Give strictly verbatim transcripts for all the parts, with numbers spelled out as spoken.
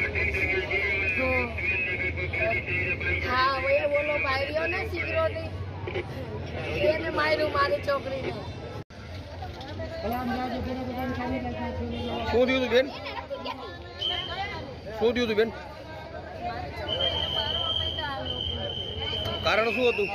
हाँ वो ये बोलो भाईओ ने सिक्योरिटी એને માર્યું મારી છોકરીને શું થયું તું બેન શું થયું તું બેન કારણ શું હતું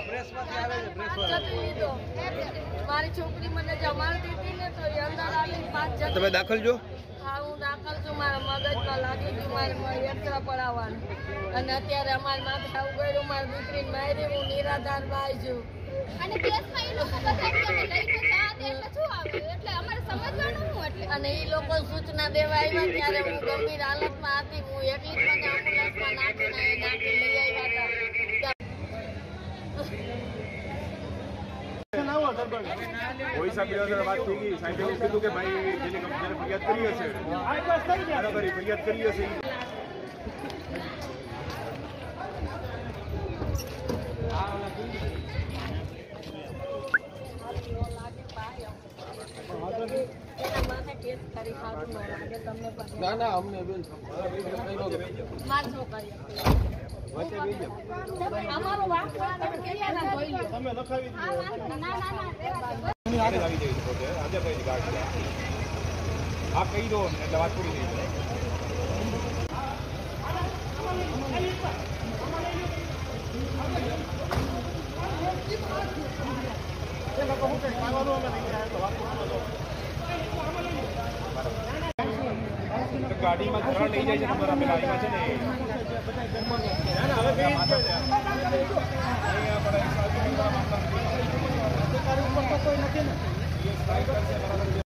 મારી છોકરી મને જમાડતી હતી ને તો અંદર આવીને પાંચ જણ તમે દાખલ છો હા હું દાખલ છું મારા મગજમાં લાગી ગયું મારે એક્સરા પડાવવાનું અને અત્યારે અમારી માથે આવું કર્યું મારી દીકરીને મારી હું નિરાધાર ભાઈ છું અને કેસમાં એ લોકો બધા કે લઈ ગયા એટલે શું આવે એટલે અમારે સમજવાનું હું એટલે અને એ લોકો સૂચના દેવા આવ્યા ત્યારે હું ગંભીર હાલતમાં હતી હું એકલી જ મને એમ્બ્યુલન્સમાં નાખીને નાખી લઈ આવ્યા હતા કોઈ સાહેબ વાત થઈ ગઈ સાહેબે એવું કીધું કે ભાઈ જેને જેને ફરિયાદ કરી હશે બરાબર ફરિયાદ કરી હશે ના ના અમને બેન અમારો વાંક તમે લખાવી ના ના ના આવી જઈ પોતે આજે ભાઈ ગાડી આ કહી દો એટલે વાત પૂરી થઈ જાય ગાડીમાં ધરણ લઈ જાય છે તમારા પેલા આવ્યા છે ને અહીંયા